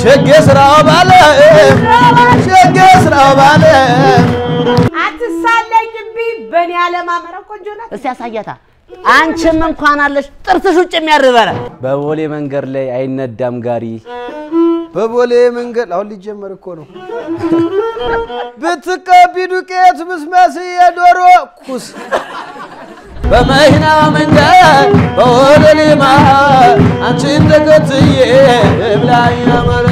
شجسرا بالي شجسرا بالي أتصلي بي بني على ما مركون جونات السياسية አንቺም እንኳን አለሽ ጥርትሽ ውጭ የሚያርበረ በቦሌ መንገድ ላይ አይነዳም ጋሪ በቦሌ መንገድ አሁን ሊጀመር እኮ ነው ብትቀቢ ዱቄት ምስማስ የዶሮ ኩስ በመህና መንገድ በወለሊማ አንቺን ተከትዬ ብላኝ አመረ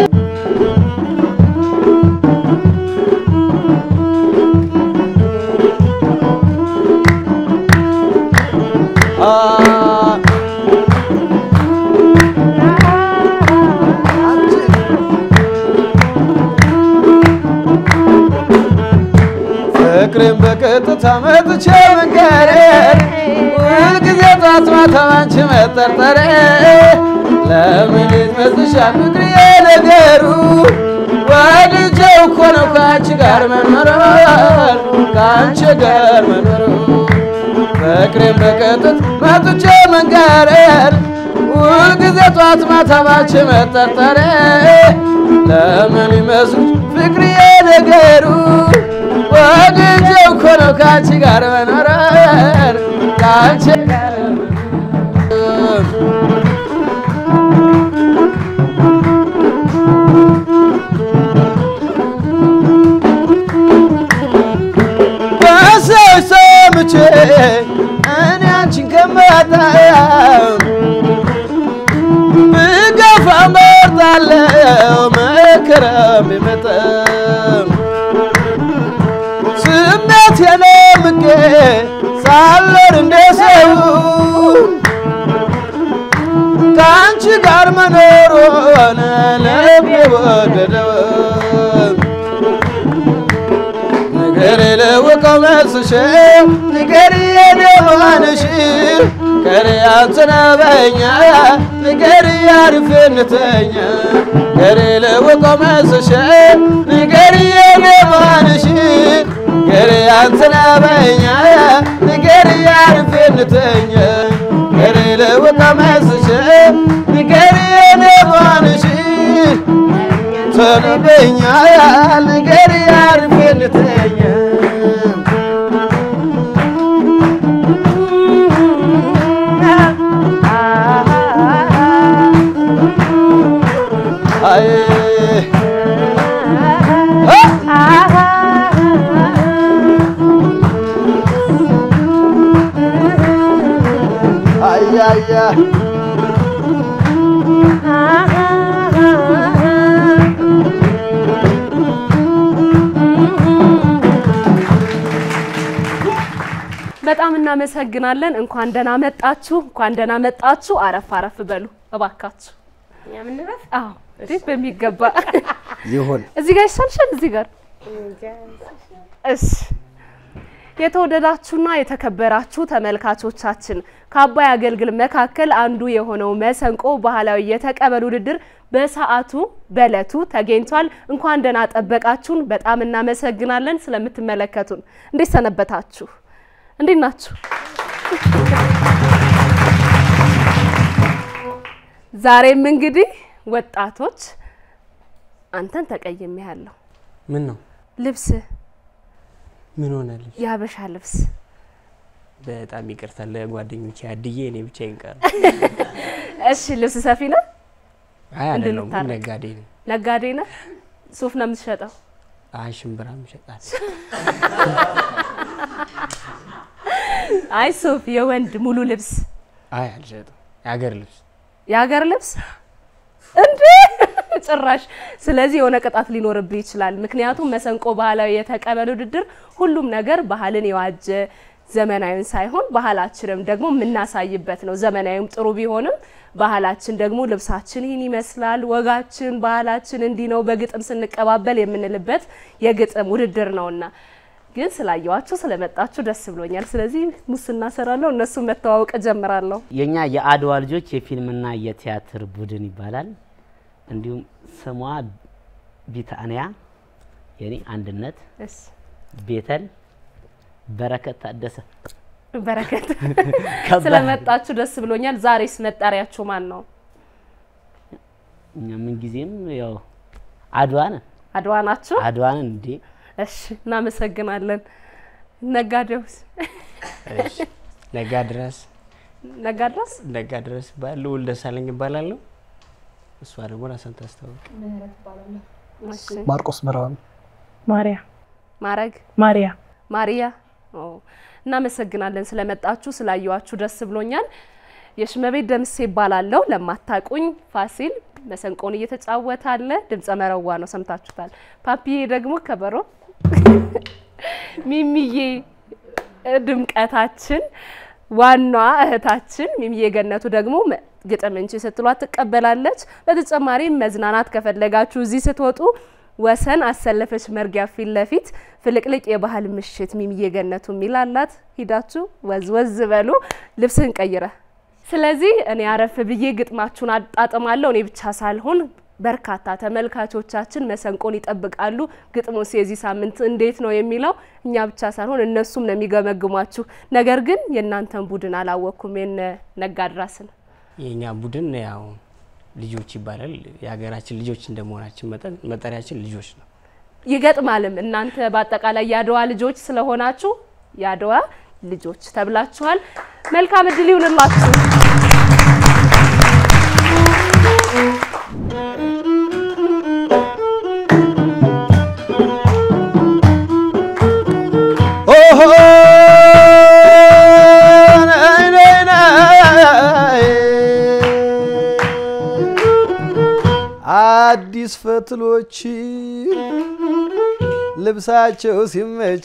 ፍቅሬን በቀጥታ መጥቼ መንገሬ ሁልጊዜ ጧት ማታ አንቺ መጠርጠሬ ለምን ይመስልሻል ፍቅሬ ነገሩ ወድጄው እኮ ነው ከአንቺ ጋር መኖር ከአንቺ ጋር መኖር ፍቅሬን በቀጥታ መጥቼ መንገሬ ሁልጊዜ ጧት ማታ አንቺ መጠርጠሬ ለምን ይመስልሽ ፍቅሬ ነገሩ ወድጄው እኮ ነው ከአንቺ ጋር መኖር ከአንቺ ጋር በሰው ሰምቼ እኔ አንቺን ከማጣው ብገፋ መርጣለሁ መከራም ቢመጣም ስሜት የለምቄ ሳለር እንደሰው ከአንቺ ጋር መኖሩን ልቤ ወደደው ንገሪ ለወቀው መስሽ ንገሪ የደማንሽ ንገሪ አንተነበኛ ንገሪ አርፍንተኛ ንገሪ ለወቀው መስሽ ንገሪ የደማንሽ ንገሪ አንተነበኛ ንገሪ አርፍንተኛ ንገሪ ለወቀው መስሽ ንገሪ የደማንሽ ተነበኛ ንገሪ አርፍንተኛ በጣም እናመሰግናለን እንኳን ደህና መጣችሁ አረፍ አረፍ በሉ እባካችሁ ያምንረፍ አዎ እንዴት በሚገባ ይሁን እዚህ ጋር ይሻልሻል እዚህ ጋር እሺ የተወደዳችሁና የተከበራችሁ ተመልካቾቻችን ከአባይ አገልግል መካከል አንዱ የሆነው መሰንቆ ባህላዊ የተቀበሉ ውድድር በሰዓቱ በለቱ ተገኝቷል እንኳን ደህና ጠበቃችሁን በጣም እናመሰግናለን ስለምትመለከቱን እንዴት ሰነበታችሁ እንዴት ናችሁ ዛሬም እንግዲህ ወጣቶች አንተን ተቀየምያለሁ ምን ነው ልብስ ምን ሆነልሽ ያበሻ ልብስ በጣም ይቅርታ ለጓደኞቼ አድዬ እኔ ብቻ ይንቀር እሺ ልብስ ሰፊ ነው አይ አይደለም ነጋዴ ነህ ሱፍ ነው የምትሸጠው አይ ሽምብራ ምሸጣት አይ ሱፍ የወንድ ሙሉ ልብስ አይ አልሸጠው ያገር ልብስ እንዴ ጭራሽ ስለዚህ የሆነ ቅጣት ሊኖርብህ ይችላል ምክንያቱም መሰንቆ ባህላዊ የተቀበሉ ውድድር ሁሉም ነገር ባህልን የዋጀ ዘመናዊን ሳይሆን ባህላችንም ደግሞ ምናሳይበት ነው ዘመናዊም ጥሩ ቢሆንም ባህላችን ደግሞ ልብሳችን ይሄን ይመስላል ወጋችን ባህላችን እንዲ ነው በግጥም ስንቀባበል የምንልበት የግጥም ውድድር ነውና ግን ስላየዋችሁ ስለመጣችሁ ደስ ብሎኛል ስለዚህ ሙስና ሰራለው እነሱ መተዋወቅ ጀምራለሁ የኛ የአድዋ ልጆች የፊልምና የቲያትር ቡድን ይባላል እንዲሁም ስሟ ቢታንያ የኔ አንድነት እሺ ቤተል በረከት ታደሰ በረከት ስለመጣችሁ ደስ ብሎኛል ዛሬስ መጣሪያችሁ ማን ነው እኛ ምን ጊዜም ያው አድዋ ነን አድዋ ናችሁ አድዋ ነን እንዴ እሺ እናመሰግናለን ነጋዴውስ እሺ ነጋድረስ ባለው ወልደሳለኝ ይባላል እሷ ደግሞ ራስን ታስተዋውቅ ምህረት ይባላል እሺ ማርቆስ ብርሃኑ ማሪያ እናመሰግናለን ስለመጣችሁ ስላየዋችሁ ደስ ብሎኛል የሽመቤት ደምሴ ይባላልው ለማታቁኝ ፋሲል መሰንቆን እየተጫወተ አለ ድምጸ መረዋ ነው ሰምታችሁታል ፓፒዬ ደግሞ ከበሮ ሚሚዬ ድምቀታችን ዋና እህታችን ሚሚዬ ገነቱ ደግሞ ግጥምንቺ ስትሏት ተቀበላለች በተጨማሪ መዝናናት ከፈለጋችሁ እዚህ ስትወጡ ወሰን አሰለፈች መርጊያ ፊት ለፊት ፍልቅልቅ የባህል ምሽት ሚሚዬ ገነቱ ሚላላት ሂዳችሁ ወዝወዝ በሉ ልብስን ቀይረ ስለዚህ እኔ አረፍ ብዬ ግጥማችሁን አጣጥማለሁ እኔ ብቻ ሳልሆን በርካታ ተመልካቾቻችን መሰንቆን ይጠብቃሉ ግጥሙስ የዚህ ሳምንት እንዴት ነው የሚለው እኛ ብቻ ሳልሆን እነሱም ነው የሚገመግሟችሁ ነገር ግን የናንተን ቡድን አላወኩም ነጋድራስን የኛ ቡድን ያው ልጆች ይባላል ያገራችን ልጆች እንደመሆናችን መጠሪያችን ልጆች ነው ይገጥማልም እናንተ በአጠቃላይ ያድዋ ልጆች ስለሆናችሁ ያድዋ ልጆች ተብላችኋል መልካም እድል ይሁንላችሁ አዲስ ፈትሎች ልብሳቸው ሲመች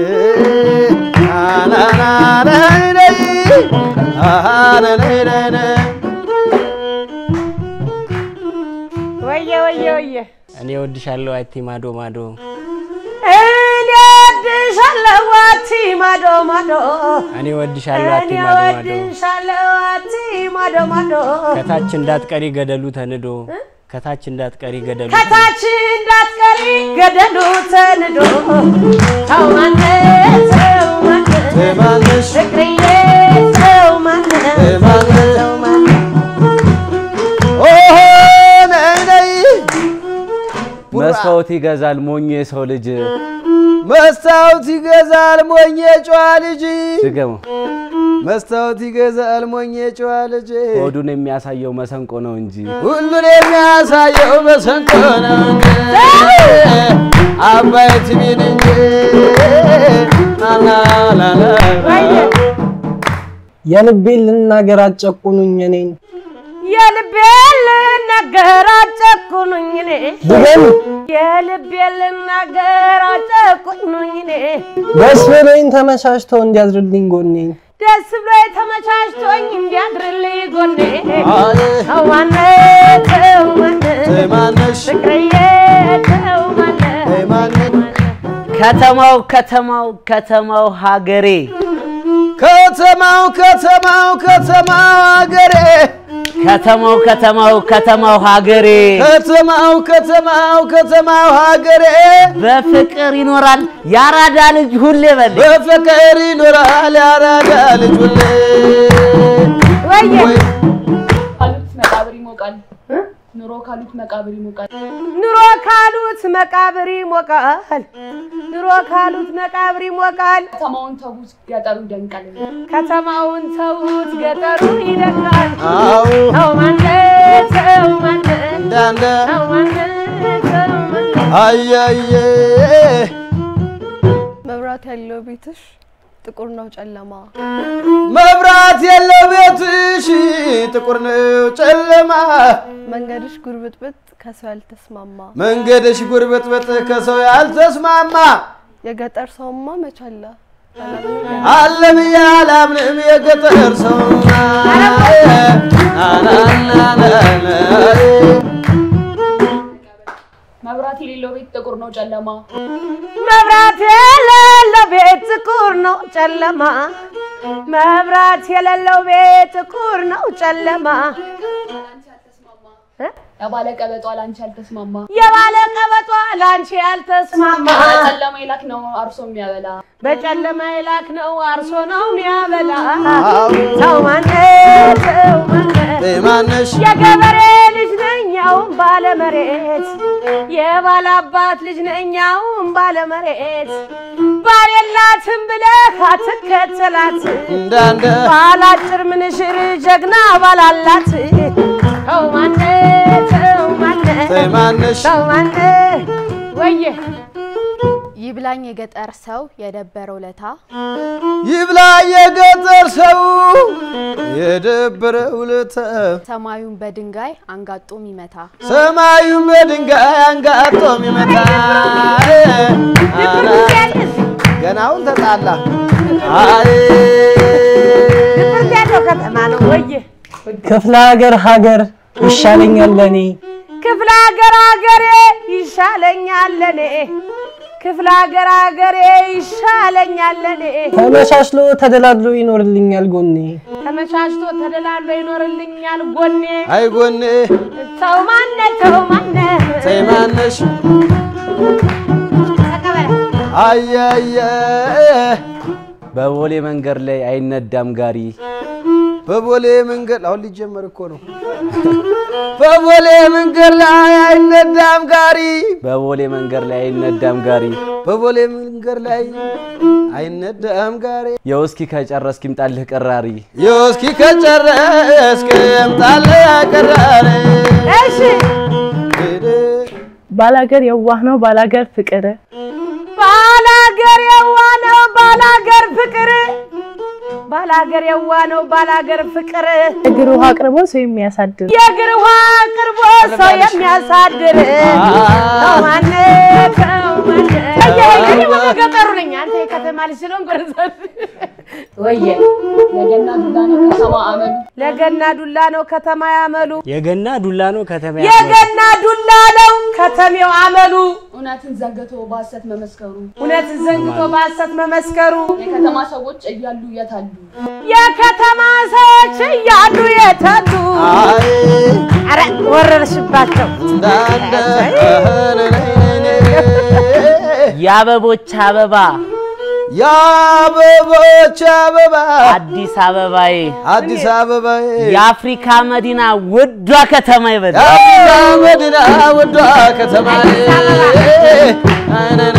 ወየ እኔ ወድሻለሁ አቲ ማዶ እኔ ወድሻለሁ አቲ ማዶ እኔ ወድሻለሁ አቲ ማዶ ከታች እንዳትቀሪ ገደሉ ተንዶ ከታች እንዳትቀሪ ገደሉ ተንዶ ማነሽ ፍቅርዬ መስታወት ይገዛል ሞኝ የሰው ልጅ መስታወት ይገዛል ሞኝ የጨዋ ልጅ ድገሙ መስታወት ይገዛል ሞኝ የጨዋ ልጅ ሆዱን የሚያሳየው መሰንቆ ነው እንጂ ሁሉን የሚያሳየው መሰንቆ ነው አባይት ቢን እንጂ ላላላ የልቤን ልናገር አጨቁኑኝ እኔን የልቤን ልናገር አጨቁኑኝ እኔ ድገም የልቤን ልናገር አጨቁኑኝ እኔ ደስ ብሎኝ ተመቻችቶ እንዲያድርልኝ ጎኔ ደስ ብሎኝ ተመቻችቶኝ እንዲያድርልኝ ጎኔ ማነሽ ፍቅርዬ ከተማው ሀገሬ ከተማው ሀገሬ ከተማው ሀገሬ በፍቅር ይኖራል ያራዳ ልጅ ሁሌ በል በፍቅር ይኖራል ያራዳ ልጅ ሁሌ ወየ ካሉት መቃብር ይሞቃል ኑሮ ካሉት መቃብር ይሞቃል ኑሮ ካሉት መቃብር ይሞቃል ኑሮ ካሉት መቃብር ይሞቃል ከተማውን ተውት ገጠሩ ይደንቃል ከተማውን ተውት ገጠሩ ይደንቃል አው ተው ማንተ እንዳንደ ተው ማንተ አያየ መብራት ያለው ቤትሽ ጥቁር ነው ጨለማ መብራት ያለው ቤትሽ ጥቁር ነው ጨለማ መንገድሽ ጉርብጥብጥ ከሰው ያልተስማማ መንገድሽ ጉርብጥብጥ ከሰው ያልተስማማ የገጠር ሰውማ መቻላ ዓለም ያላምንም የገጠር ሰውና መብራት የሌለው ቤት ጥቁር ነው ጨለማ መብራት የሌለው ቤት ጥቁር ነው ጨለማ መብራት የሌለው ቤት ጥቁር ነው ጨለማ የባለ ቀበጧ ላንቺ ያልተስማማ የባለ ቀበጧ ላንቺ ያልተስማማ በጨለማ ይላክ ነው አርሶ የሚያበላ በጨለማ ይላክ ነው አርሶ ነው የሚያበላ ሰው ማነሽ የገበሬ ልጅ ነኛውን ባለ መሬት የባለ አባት ልጅ ነኛውን ባለ መሬት ባሌላትም ብለህ አትከተላት እንዳንደ ባላጭር ምንሽር ጀግና ባላላት ሰው ማነሽ ወየ ይብላኝ የገጠር ሰው የደበረው ለታ ይብላኝ የገጠር ሰው የደበረው ለታ ሰማዩን በድንጋይ አንጋጦ ሚመታ ሰማዩን በድንጋይ አንጋጦ ሚመታ ገናውን ተጣላ አይ ያለው ከተማ ነው ወየ ክፍለ ሀገር ይሻለኛል ለኔ ክፍለ ሀገር ይሻለኛል ለኔ ክፍለ ሀገር ይሻለኛል ለኔ ተመሻሽሎ ተደላድሎ ይኖርልኛል ጎኔ ተመሻሽቶ ተደላድሎ ይኖርልኛል ጎኔ አይ ጎኔ ሰው ማነሽ አያየ በቦሌ መንገድ ላይ አይነዳም ጋሪ በቦሌ መንገድ አሁን ሊጀመር እኮ ነው በቦሌ መንገድ ላይ አይነዳም ጋሪ በቦሌ መንገድ ላይ አይነዳም ጋሪ በቦሌ መንገድ ላይ አይነዳም ጋሪ የውስኪ ከጨረስክ ይምጣልህ ቀራሪ የውስኪ ከጨረስክ ይምጣልህ ቀራሪ እሺ ባላገር የዋህ ነው ባላገር ፍቅር ባላገር የዋህ ነው ባላገር ፍቅር ባላገር የዋህ ነው ባላገር ፍቅር የእግር ውሃ አቅርቦ ሰው የሚያሳድር የእግር ውሃ አቅርቦ ሰው የሚያሳድር ሰው ማነሽ አየህ ወደ ገጠሩ ነኝ አንተ ከተማ ልጅ ስለሆንክ ወየ ለገና ዱላ ነው ከተማ ያመሉ የገና ዱላ ነው ከተማ ያመሉ የገና ዱላ ነው ከተማው አመሉ እውነትን ዘንግቶ በሐሰት መመስከሩ እውነትን ዘንግቶ በሐሰት መመስከሩ የከተማ ሰዎች እያሉ የታሉ የከተማ ሰዎች እያሉ የታሉ አረ ወረርሽባቸው የአበቦች አበባ የአበቦች አበባ አዲስ አበባዬ አዲስ አበባዬ የአፍሪካ መዲና ውዷ ከተማ ይበል የአፍሪካ መዲና ውዷ ከተማ አይነነ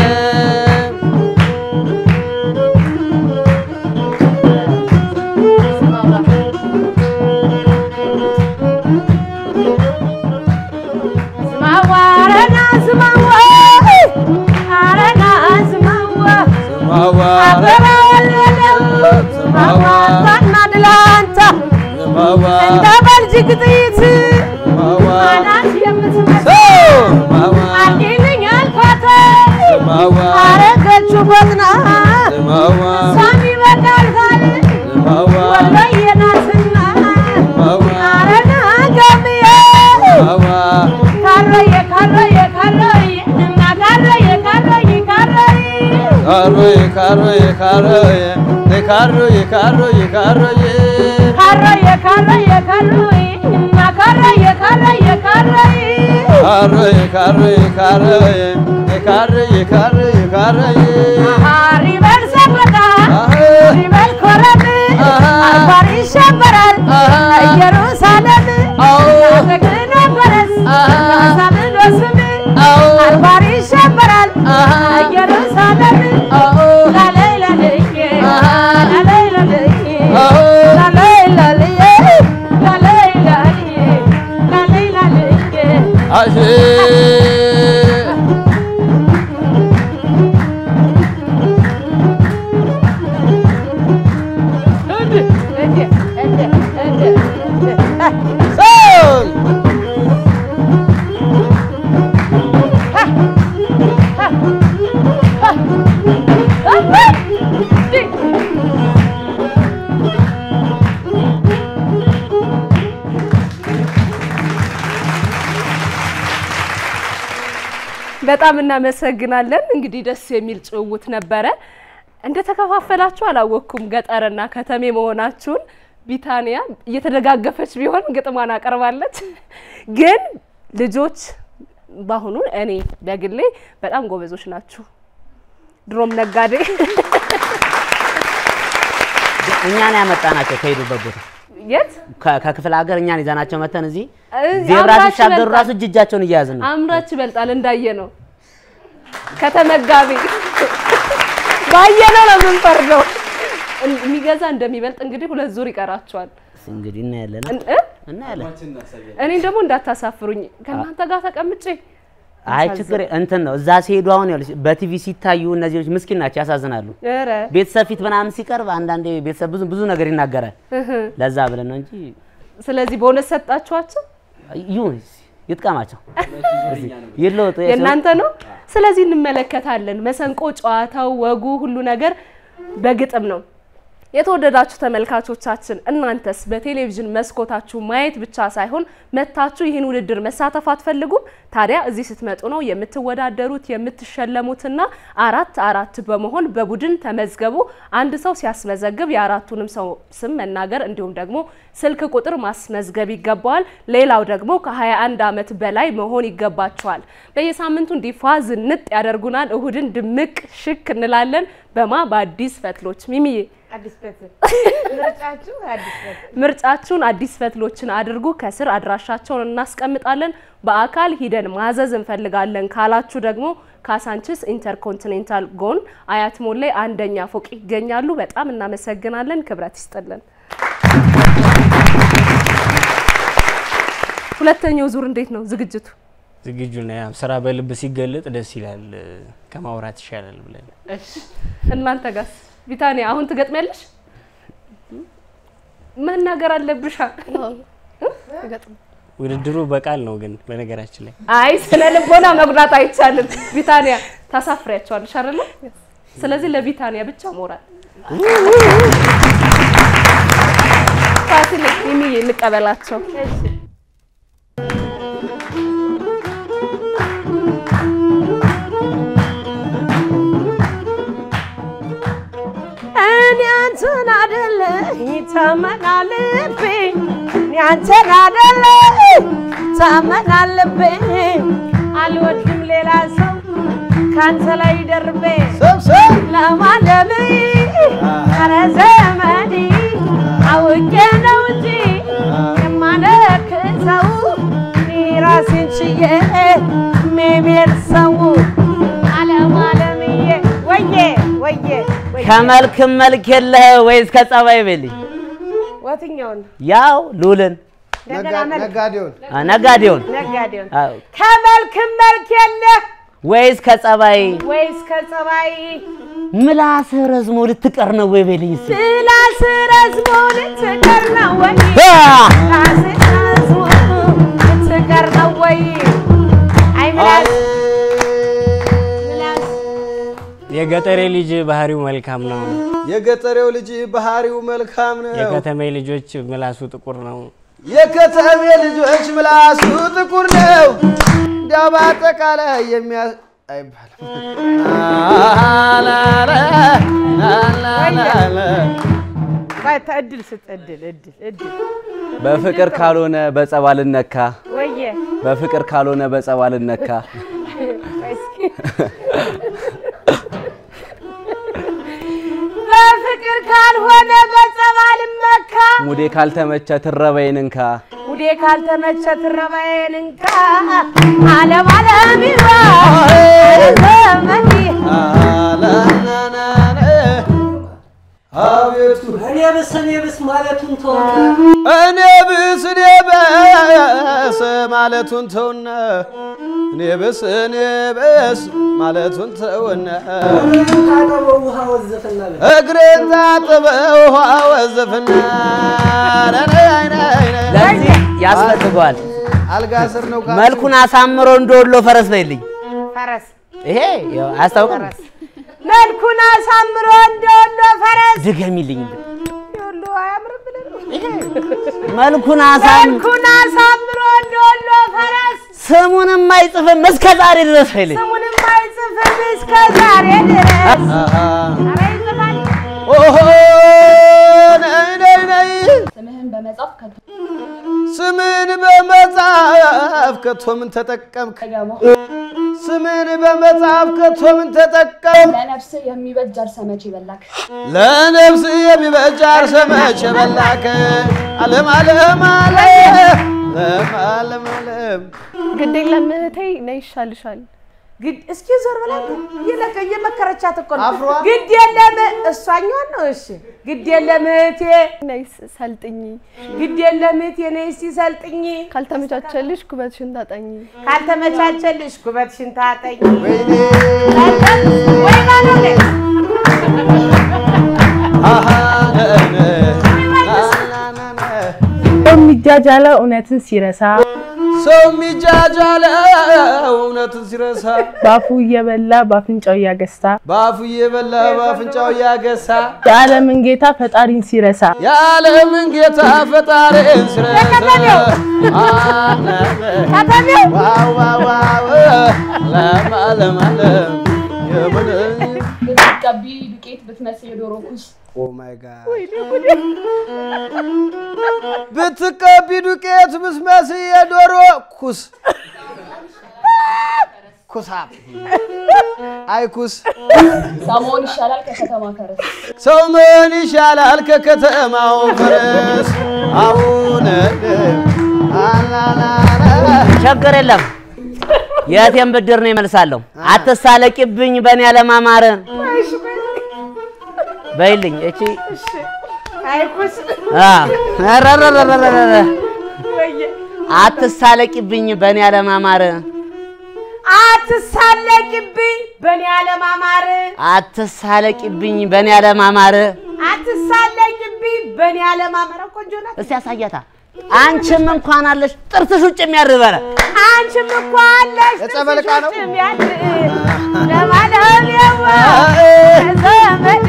በጣም እናመሰግናለን እንግዲህ ደስ የሚል ጭውውት ነበረ እንደተከፋፈላችሁ አላወኩም ገጠርና ከተሜ መሆናችሁን ቢታኒያ እየተደጋገፈች ቢሆን ግጥማና አቀርባለች ግን ልጆች ባሁኑ እኔ በግሌ በጣም ጎበዞች ናችሁ ድሮም ነጋዴ እኛን ያመጣናቸው ከሄዱበት ቦታ የት ከክፍለ ሀገር እኛን ይዛናቸው መተን እዚህ ዜብራ ሲሻገሩ ራሱ እጃቸውን እያያዝን ነው አምራች ይበልጣል እንዳየ ነው ከተመጋቢ ባየነው ነው ምንፈርደው የሚገዛ እንደሚበልጥ እንግዲህ ሁለት ዙር ይቀራቸዋል እንግዲህ እና ያለን እኔ ደግሞ እንዳታሳፍሩኝ ከናንተ ጋር ተቀምጬ አይ ችግር እንትን ነው እዛ ሲሄዱ አሁን ያለው በቲቪ ሲታዩ እነዚህ ልጅ ምስኪን ናቸው ያሳዝናሉ ቤተሰብ ፊት ምናምን ሲቀርብ አንዳንዴ ቤተሰብ ብዙ ነገር ይናገራል ለዛ ብለን ነው እንጂ ስለዚህ ቦነስ ሰጣችኋቸው ይጥቀማቸው ይለውጥ የናንተ ነው ስለዚህ እንመለከታለን መሰንቆ ጨዋታው ወጉ ሁሉ ነገር በግጥም ነው የተወደዳችሁ ተመልካቾቻችን እናንተስ በቴሌቪዥን መስኮታችሁ ማየት ብቻ ሳይሆን መታችሁ ይሄን ውድድር መሳተፍ አትፈልጉም ታዲያ እዚህ ስትመጡ ነው የምትወዳደሩት የምትሸለሙትና አራት በመሆን በቡድን ተመዝገቡ አንድ ሰው ሲያስመዘግብ የአራቱንም ሰው ስም መናገር እንዲሁም ደግሞ ስልክ ቁጥር ማስመዝገብ ይገባዋል ሌላው ደግሞ ከ21 አመት በላይ መሆን ይገባቸዋል በየሳምንቱ እንዲፋ ዝንጥ ያደርጉናል እሁድን ድምቅ ሽክ እንላለን በማ በአዲስ ፈትሎች ሚሚዬ አዲስ ፈትል ምርጫችሁን አዲስ ፈትሎችን አድርጉ ከስር አድራሻቸውን እናስቀምጣለን በአካል ሂደን ማዘዝ እንፈልጋለን ካላችሁ ደግሞ ካሳንቺስ ኢንተርኮንቲኔንታል ጎን አያት ሞል ላይ አንደኛ ፎቅ ይገኛሉ በጣም እናመሰግናለን ክብረት ይስጥልን ሁለተኛው ዙር እንዴት ነው ዝግጅቱ ዝግጁ ነው ስራ በልብ ሲገለጥ ደስ ይላል ከማውራት ይሻላል ብለን እሺ እናንተ ጋር ቪታኒያ አሁን ትገጥሚያለሽ መናገር አለብሽ ገጥም ውድድሩ በቃል ነው ግን በነገራችን ላይ አይ ስለ ልቦና መጉዳት አይቻልም ቪታኒያ ታሳፍሪያቸዋለሽ አይደል ስለዚህ ለቪታኒያ ብቻ ሞራል ፋሲል ሚሚ እንቀበላቸው ያንተን አይደለ ይተመናልብኝ ያንተን አይደለ ተመናልብኝ አልወድም ሌላ ሰው ካንተ ላይ ደርቤ ሰብሰብ ለማለም አረ ዘመዴ አውቄ ነው እንጂ የማነክሰው ራሴን ችዬ ሜሜር ሰው አለማለምዬ ወዬ ከመልክ መልክ የለህ ወይስ ከጸባይ በልኝ ወትኛውን ያው ሉልን ነጋዴውን ከመልክ መልክ የለህ ወይስ ከጸባይ ምላስ ረዝሞ ልትቀር ነው ወይ በልኝ ምላስ ረዝሞ ልትቀር ነው ወይ ምላስ ረዝሞ ልትቀር ነው ወይ አይ ምላስ የገጠሬ ልጅ ባህሪው መልካም ነው የገጠሬው ልጅ ባህሪው መልካም ነው የከተሜ ልጆች ምላሱ ጥቁር ነው የከተሜ ልጆች ምላሱ ጥቁር ነው ዳባ ተቃለ የሚያ አይባልም ባይታድል ስትድል በፍቅር ካልሆነ በጸባልነካ ወዬ በፍቅር ካልሆነ በጸባልነካ በፍቅር ካልሆነ በጸባልነካ ሙዴ ካልተመቸ ትረበይንንካ ሙዴ ካልተመቸ ትረበይንንካ ዓለም ይባ ዘመኒ አቤቱ እኔ ብስ ማለቱን ተውና እኔ ብስ ማለቱን ተውና እኔ ብስ ማለቱን ተውና እግሬን ታጠበው ውሃ ወዘፈና ለዚህ ያስፈልጋል አልጋ ስር ነው መልኩን አሳምሮ እንደወሎ ፈረስ በይልኝ ፈረስ ይሄ አስተውቀም መልኩን አሳምሮ እንደወሎ ፈረስ ድገሚልኝ ወሎ አያምርም ብለን መልኩን አሳምሮ እንደወሎ ፈረስ ስሙንም አይጽፍም እስከ ዛሬ ድረስ አይልኝ ስሙንም አይጽፍም እስከ ዛሬ ድረስ አረ ይጽፋል ኦሆ ነይ ስምህን በመጻፍ ስምን በመጻፍ በመጻፍ ከቶ ምን ተጠቀምክ ስምን በመጻፍ ከቶ ምን ተጠቀም ለነፍስ የሚበጅ አርሰመች ይበላክ ለነፍስ የሚበጅ አርሰመች ይበላክ ዓለም ዓለም ዓለም ግድ የለም እህቴ ነይ ይሻልሻል ግድ እስኪ ዞር ብላት እየመከረቻት እኮ ነው ግድ የለም እሷኛው ነው እሺ ግድ የለም እህቴ ነይ ሰልጥኝ ግድ የለም እህቴ ነይ እስቲ ሰልጥኝ ካልተመቻቸልሽ ኩበትሽን ታጠኝ ካልተመቻቸልሽ ኩበትሽን ታጠኝ ወይ ማነው የሚጃጃለው እውነትን ሲረሳ ሰው የሚጃጃለው እውነትን ሲረሳ ባፉ እየበላ ባፍንጫው ያገሳ ባፉ እየበላ ባፍንጫው ያገሳ የዓለምን ጌታ ፈጣሪን ሲረሳ የዓለምን ጌታ ፈጣሪን ሲረሳ ለማለም ብትቀቢ ዱቄት ብትመስል የዶሮ ኩስ Oh my god ብትቀቢ ዱቄት ብትመስል የዶሮ ኩስ ኩሳ አይኩስ ሰሞን ይሻላል ከከተማ ከረስ ሰሞን ይሻላል ከከተማው ፈረስ አሁን ችግር የለም የቴም ብድር ነው ይመልሳለሁ አትሳለቂብኝ በእኔ ያለማማረ በይልኝ እቺ አይኩስ አትሳለቂብኝ በእኔ ያለማማረ አትሳለቂብኝ በእኔ ያለማማረ አትሳለቂብኝ በእኔ ያለማማረ አትሳለቂብኝ በእኔ ያለማማረ ቆንጆ ናት እስቲ ያሳያታ አንቺም እንኳን አለሽ ጥርስሽ ውጭ የሚያርበረ አንቺም እንኳን አለሽ የጸበልቃ ነው ለማለም ያዋ ዘመዲ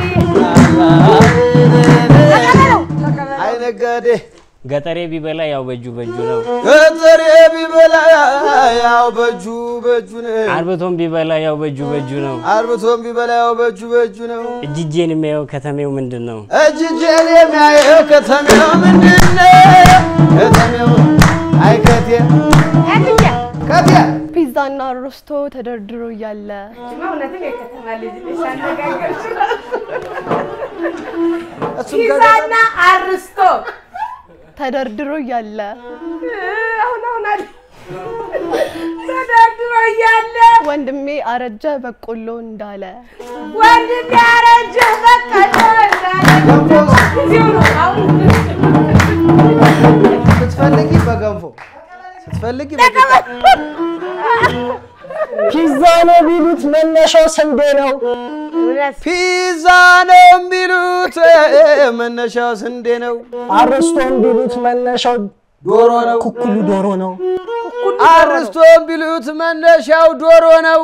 አይነጋዴ ገጠሬ ቢበላ ያው በጁ ነው ገጠሬ ቢበላ ያው በጁ ነው አርብቶም ቢበላ ያው በጁ ነው አርብቶም ቢበላ ያው በጁ ነው እጅጄን የሚያየው ከተሜው ምንድነው እጅጄን የሚያየው ከተሜው ምንድነው ከተሜው አይከቴ ፒዛና ሮስቶ ተደርድሮ ያለ ማውነትን የከተማ ልጅ ልሻነጋገር ፒዛና አርስቶ ተደርድሮ ያለ አሁን ተደርድሮ ያለ ወንድሜ አረጀ በቆሎ እንዳለ ወንድሜ አረጀ በቆሎ እንዳለ ስትፈልጊ በገንፎ ስትፈልጊ ፒዛ ነው ቢሉት መነሻው ስንዴ ነው ፒዛ ነው ቢሉት መነሻው ስንዴ ነው አርስቶን ቢሉት መነሻው ዶሮ ነው ኩኩሉ ዶሮ ነው አርስቶን ቢሉት መነሻው ዶሮ ነው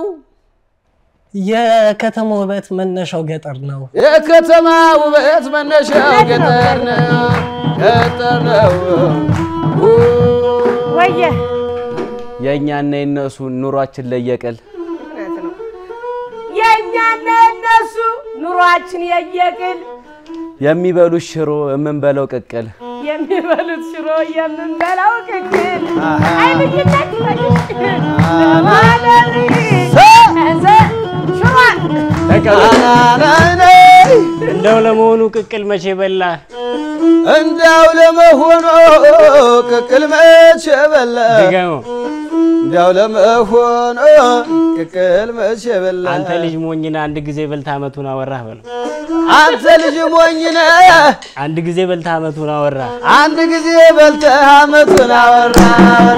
የከተማ ውበት መነሻው ገጠር ነው የከተማ ውበት መነሻው ገጠር ነው ወየ የኛና የነሱ ኑሯችን ለየቀል የኛና የነሱ ኑሯችን የየቀል የሚበሉት ሽሮ የምንበለው ቅቅል የሚበሉት ሽሮ የምንበላው ቅቅል አይልኝነት ለማለሪ እንደው ለመሆኑ ቅቅል መቼ በላ እንደው ለመሆኑ ቅቅል መቼ በላ ደጋሞ እንደው ለመሆኑ ቅቅል መቼ በላ አንተ ልጅ ሞኝና አንድ ጊዜ በልታ አመቱን አወራህ በለው አንተ ልጅ ሞኝና አንድ ጊዜ በልታ አመቱን አወራህ አንድ ጊዜ በልታ አመቱን አወራህ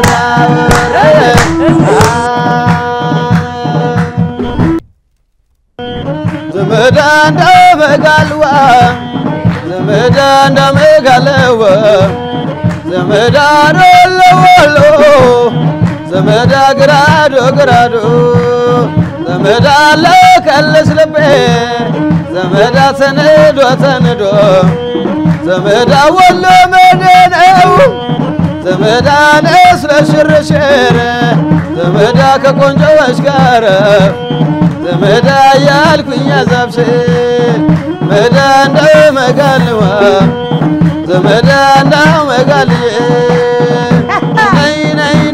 ዘመዳ እንደመጋልዋ ዘመዳ እንደመጋልዋ ዘመዳ ዶለወሎ ዘመዳ ግራዶ ዘመዳ ለከለስ ልቤ ዘመዳ ተነዶ ዘመዳ ወሎ መደነው ዘመዳ ነስለ ሽርሽር ዘመዳ ከቆንጆዎች ጋር ዘመዳ ያልኩኝ አዛብሽ መዳ እንደመጋልዋ ዘመዳ እንደመጋልዬ ነይ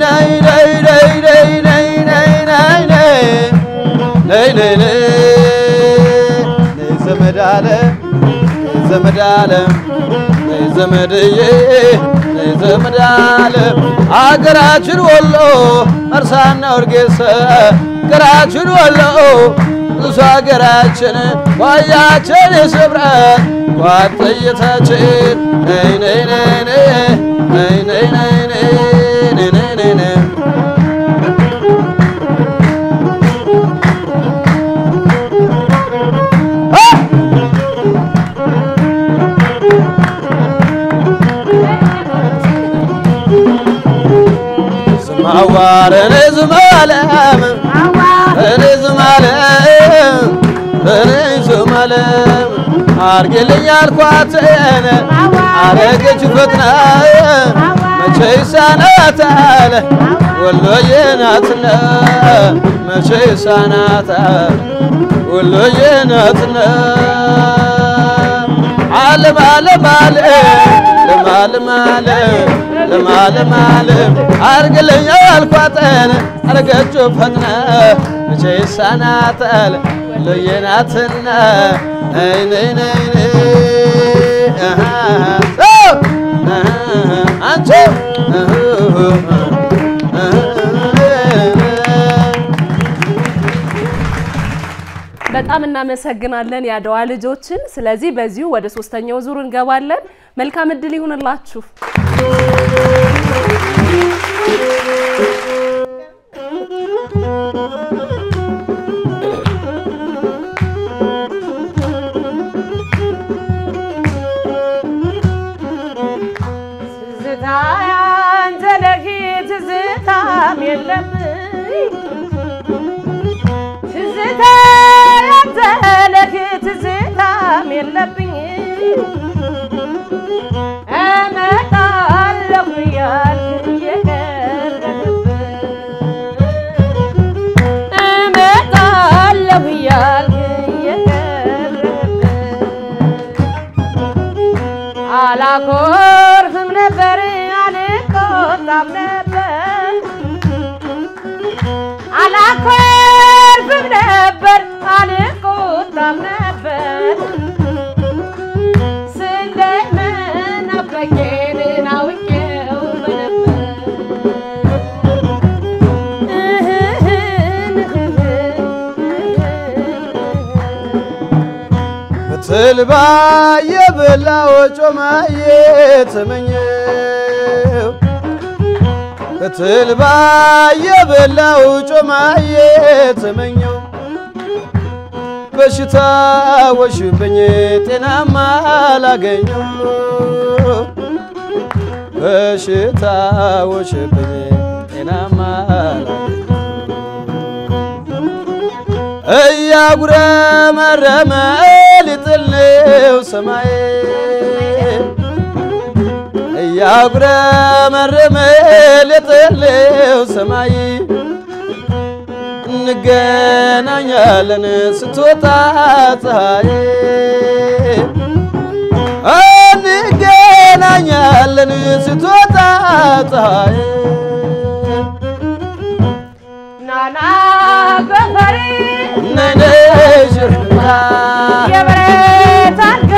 ነይ ነይ ነይ ነይ ዘመድ ዓለም ዘመድ ዓለም ነይ ዘመድዬ ነይ ዘመድ ዓለም አገራችን ወሎ መርሳና ወርጌሳ አገራችን ወሎ እሱ አገራችን ዋያችን ይስብራት ቋጥይታችን ነይ ነይ ነይ ነይ ነይ ነይ ነይ ነይ ነይ ነይ ነይ ዝማዋረነ ዝማለም እኔ ዝማለም እኔ ዝማለም አርግልኝ አልኳትን አረገች ፈጥና መቼ ይሳናታል ወሎዬ ናትና መቼ ይሳናታል ወሎዬ ናትና ዓለም ዓለም ዓለም ዓለም ዓለም አርግልኝ አልኳትን አረገች ፈጥና መቼ ይሳናታል ወሎዬ ናትና ነይ ነይ ነይ ነይ አንቺ በጣም እናመሰግናለን ያደዋ ልጆችን። ስለዚህ በዚሁ ወደ ሶስተኛው ዙር እንገባለን። መልካም እድል ይሁንላችሁ። የለብኝ እመጣለሁ ያልክ የቀረህብኝ እመጣለሁ ያልክ የቀረህብኝ አላኮርፍም ነበር አልቆጣም ነበር አላኮርፍም ነበር አልቆጣም ነበር ስልባ የበላው ጮማዬ ተመኘው በትልባ የበላው ጮማዬ ተመኘው በሽታ ወሽብኝ ጤናማ ላገኘው በሽታ ወሽብኝ ጤናማ እያጉረመረመ ሊጥልው ሰማይ እያጉረመረመ ሊጥልው ሰማይ እንገናኛለን ስትወጣ ፀሐይ እንገናኛለን ስትወጣ ፀሐይ ናና በፈሪ ነነሽርታ የበረት አልጋ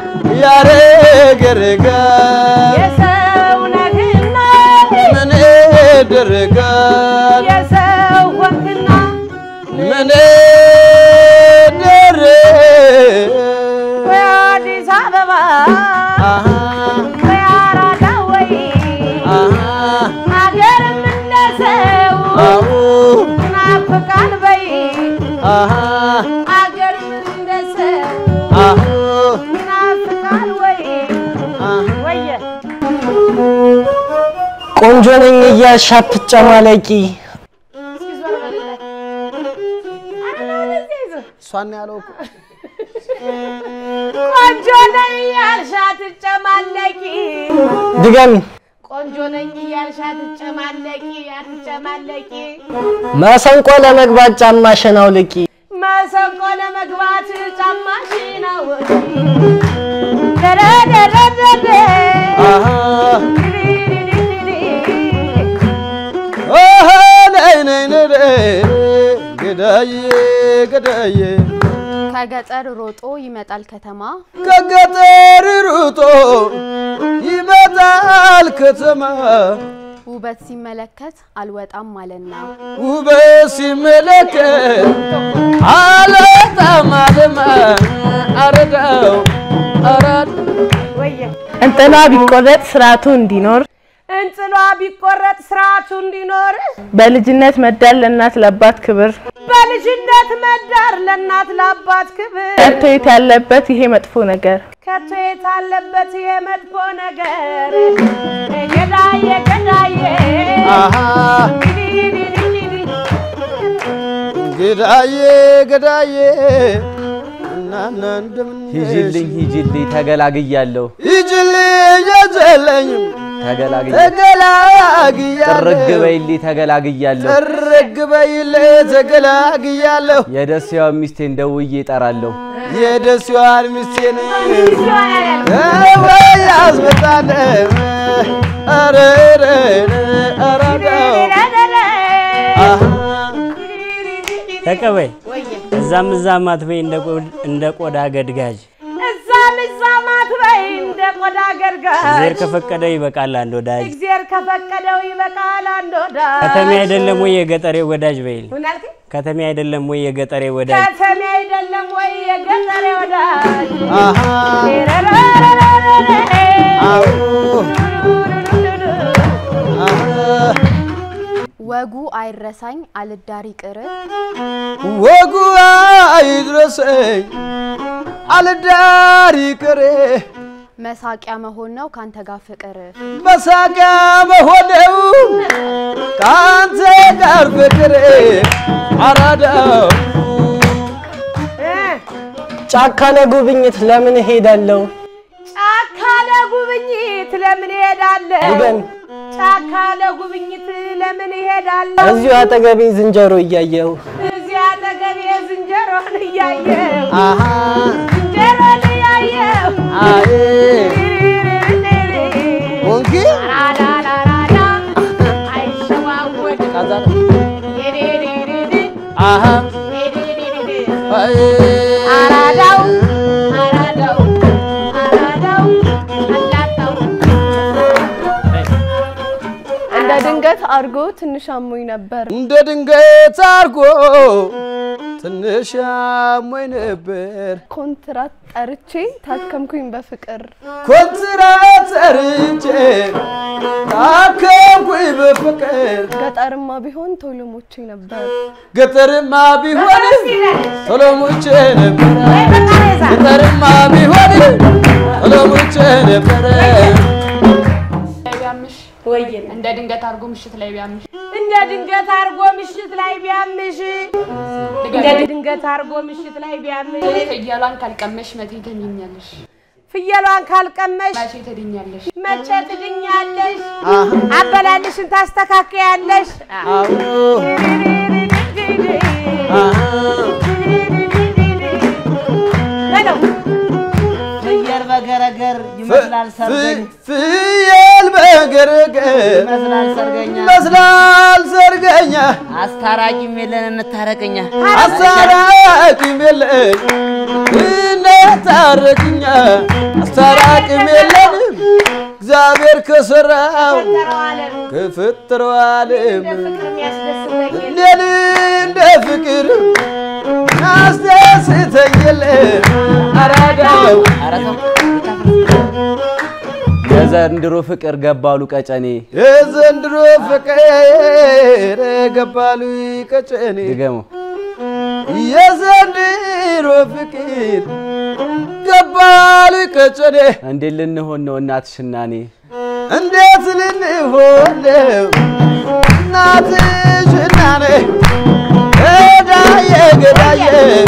ያረገረጋ የሰው ነህና ምን ደረጋል የሰው ወንክና ምን ደረግ በአዲስ አበባ በአራዳ ወይ አገርም እንደሰው ናፍቃል በይ አገርም እንደሰው ናፍቃል ወይ ወየ ቆንጆ ነኝ እያልሽ አትጨማለቂ እሷን ያለው ቆንጆ ነኝ እያልሽ አትጨማለቂ ድገሚ ቆንጆ ነኝ እያልሽ አትጨማለቂ መሰንቆ ለመግባት ጫማሽን አውልቂ መሰንቆ ለመግባት ጫማሽን አውልቂ ገዳዬ ከገጠር ሮጦ ይመጣል ከተማ ከገጠር ሮጦ ይመጣል ከተማ ውበት ሲመለከት አልወጣም ማለና ውበት ሲመለከት አልወጣም ማለማ አረዳው ወየ እንጥሏ ቢቆረጥ ስርዓቱ እንዲኖር እንጥሏ ቢቆረጥ ስርዓቱ እንዲኖር በልጅነት መዳር ለእናት ለአባት ክብር በልጅነት መዳር ለእናት ለአባት ክብር ከቶ የት ያለበት ይሄ መጥፎ ነገር ከቶ የት ያለበት ይሄ መጥፎ ነገር ገዳዬ ገዳዬ ገዳዬ እናና እንደምን ሂጂልኝ ተገላግያለሁ ሂጂልኝ ያዘለኝ ተረግበይልኝ ተገላግያለሁ የደስያው ሚስቴን ደውዬ እጠራለሁ የደስያው ሚስቴን ወይ ያስመጣለሁ ተቀበይ እዛም አትበይ እንደ ቆዳ ገድጋጅ እዛም አትበይ እንደ ቆዳ ገድጋጅ እግዚአብሔር ከፈቀደው ይበቃል አንድ ወዳጅ እግዚአብሔር ከፈቀደው ይበቃል አንድ ወዳጅ ከተሜ አይደለም ወይ የገጠሬ ወዳጅ በይል ከተሜ አይደለም ወይ የገጠሬ ወዳጅ ከተሜ አይደለም ወይ የገጠሬ ወዳጅ ወጉ አይረሳኝ አልዳሪ ቅር ወጉ አይድረሰኝ አልዳሪ ቅር መሳቂያ መሆን ነው ካንተ ጋር ፍቅር መሳቂያ መሆን ነው ካንተ ጋር ፍቅር አራዳው ጫካ ለጉብኝት ለምን ሄዳለሁ ጫካ ለጉብኝት ለምን ሄዳለሁ ጫካ ለጉብኝት ለምን ሄዳለሁ እዚሁ አጠገቤ ዝንጀሮ እያየሁ እዚሁ አጠገቤ ዝንጀሮን እያየሁ ዝንጀሮን እያየሁ ወንኪ አራራራራ አይሸዋወድ አራዳው እንደ ድንገት አርጎ ትንሽ አሞኝ ነበር እንደ ድንገት አርጎ ትንሽ አሞኝ ነበር ኮንትራት ጠርቼ ታከምኩኝ በፍቅር ኮንትራት ጠርቼ ታከምኩኝ በፍቅር ገጠርማ ቢሆን ቶሎ ሞቼ ነበር ገጠርማ ቢሆን ቶሎ ሞቼ ነበር ገጠርማ ቢሆን ቶሎ ሞቼ ነበር ወይ እንደ ድንገት አርጎ ምሽት ላይ ቢያምሽ እንደ ድንገት አርጎ ምሽት ላይ ቢያምሽ እንደ ድንገት አርጎ ምሽት ላይ ቢያምሽ ፍየሏን ካልቀመሽ መቼ ትድኛለሽ ፍየሏን ካልቀመሽ መቼ ትድኛለሽ መቼ ትድኛለሽ አበላልሽን ታስተካክያለሽ ፍየል በገረገር ይመስላል ሰርገኛ ፍየል በገረገር ይመስላል ሰርገኛ አስታራቂም የለን እንታረቀኛ አስታራቂም የለን እንታረቅኛ አስታራቂም የለን እግዚአብሔር ከሰራው ከፈጠረው ዓለም እኔን እንደ ፍቅር አስደስተኛል አራዳው የዘንድሮ ፍቅር ገባሉ ቀጨኔ የዘንድሮ ፍቅር ገባሉ ቀጨኔ ድገሙ የዘንድሮ ፍቅር ገባሉ ቀጨኔ እንዴት ልንሆን ነው እናትሽና እኔ እንዴት ልንሆን ነው እናትሽና እኔ ገዳዬ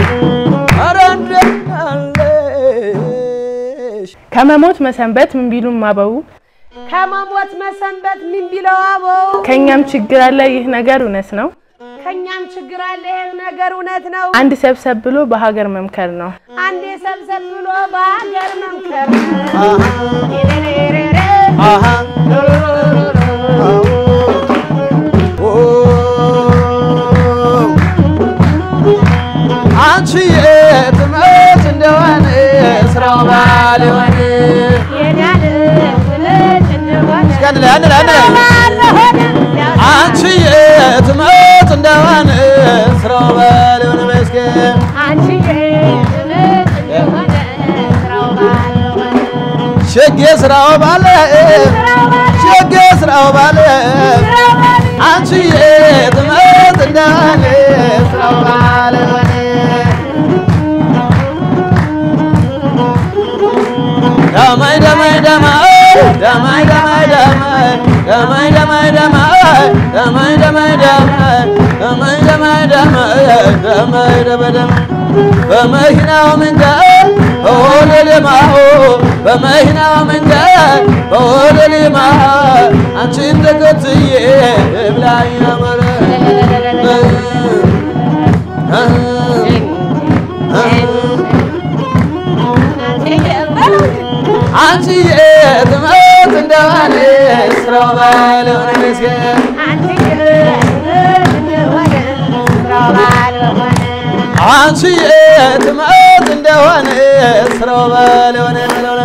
አራንደናለሽ ከመሞት መሰንበት ምን ቢሉም አበው ከመሞት መሰንበት ምን ቢለው አበው ከኛም ችግር አለ ይህ ነገር እውነት ነው ከኛም ችግር አለ ይህ ነገር እውነት ነው አንድ ሰብሰብ ብሎ በሀገር መምከር ነው አንድ ሰብሰብ ብሎ በሀገር መምከር ባልሆነ አንቺ የትመት እንደሆነ ስራው ባልሆነ መስገን ሸጌ ስራው ባለ ሸጌ ስራው ባለ አንቺ የትመት እንደሆነ ስራው ባልሆነ damai damai damai damai damai damai damai damai damai damai damai damai damai damai damai damai damai በመኪናው መንገድ በወለልማው በመኪናው መንገድ በወለልማው አንቺን ተከትዬ ብላኝ አመረ አንቺ የትመት እንደሆነ ስራው ባልሆነ መስገን አንቺ የትመት እንደሆነ ስራው ባልሆነ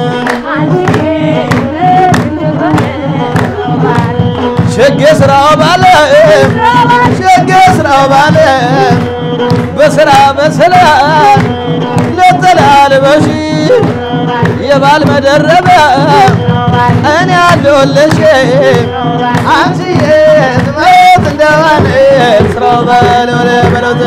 ሸጌ ስራው ባለ ሸጌ ስራው ባለ በስራ በሰላም ለተላልበሽ የባል መደረበ እኔ አለሁልሽ አንቺ የትመት እንደሆነ ስራው ባልሆነ በለውት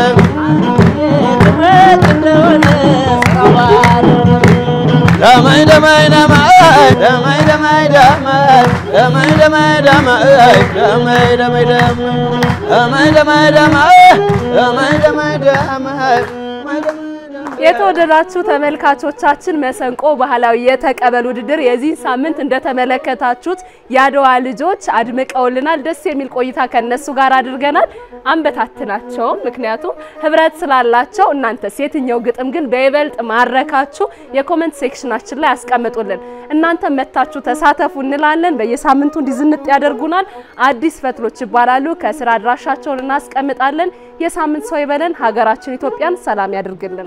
damai damai damai damai damai damai damai damai damai damai damai damai damai damai damai damai የተወደዳችሁ ተመልካቾቻችን መሰንቆ ባህላዊ የተቀበል ውድድር የዚህ ሳምንት እንደተመለከታችሁት ያድዋ ልጆች አድምቀውልናል ደስ የሚል ቆይታ ከነሱ ጋር አድርገናል አንበታትናቸው ምክንያቱም ህብረት ስላላቸው እናንተስ የትኛው ግጥም ግን በይበልጥ ማረካችሁ የኮሜንት ሴክሽናችን ላይ አስቀምጡልን እናንተ መታችሁ ተሳተፉ እንላለን በየሳምንቱ እንዲዝንጥ ያደርጉናል አዲስ ፈትሎች ይባላሉ ከስራ አድራሻቸውን እናስቀምጣለን የሳምንት ሰው ይበለን ሀገራችን ኢትዮጵያን ሰላም ያድርግልን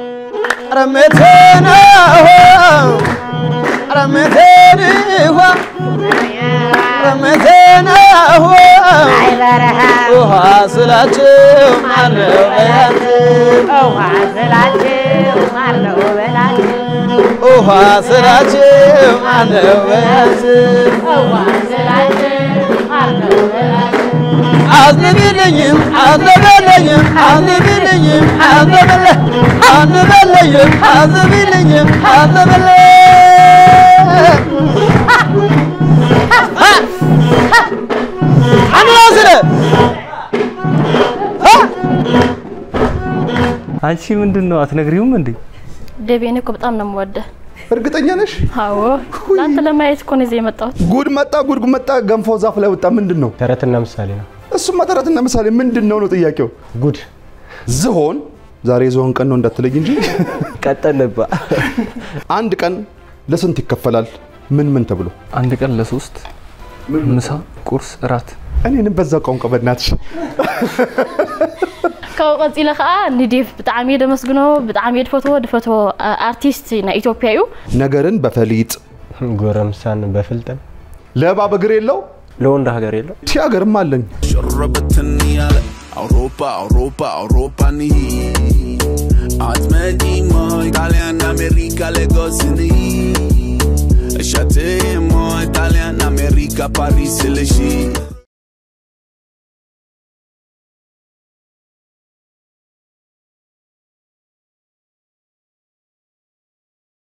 ረመቴና ረመቴና ውሃ ስላችሁ ማረው ውሃ ስላችሁ ማረው አዝነብልኝም አዝነብልኝም አዝነብልኝም አዝነብልኝም አዝነብልኝም አዝነብልኝም አንላስረ አንቺ ምንድነው አትነግሪውም እንዴ ደቤኔ እኮ በጣም ነው የምወደው እርግጠኛ ነሽ አዎ ላንተ ለማየት እኮ ነው የመጣው ጉድ መጣ ገንፎ ዛፍ ላይ ወጣ ምንድነው ተረትና ምሳሌ ነው እሱማ ተረትና ምሳሌ ምንድነው ነው ጥያቄው ጉድ ዝሆን ዛሬ ዝሆን ቀን ነው እንዳትለኝ እንጂ ቀጠነባ አንድ ቀን ለስንት ይከፈላል ምን ተብሎ አንድ ቀን ለሶስት ምሳ ቁርስ እራት እኔንም በዛ ቋንቋ በእናትሽ ከወጽ ለኻ ንዲፍ በጣም የደመስግኖ በጣም የድፈቶ አርቲስት ና ኢትዮጵያዩ ነገርን በፈሊጥ ጎረምሳን በፍልጠን ለባ በግር የለው ለወንድ ሀገር የለው ቲያገርም አለኝ شربتني على أوروبا ني أتمنى ما إيطاليان أمريكا لغوسني شاتي ما إيطاليان أمريكا باريس لشي